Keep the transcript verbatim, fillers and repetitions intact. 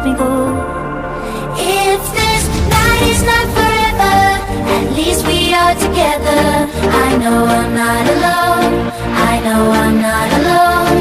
let me go. If this night is not forever, at least we are together. I know I'm not alone, I know I'm not alone.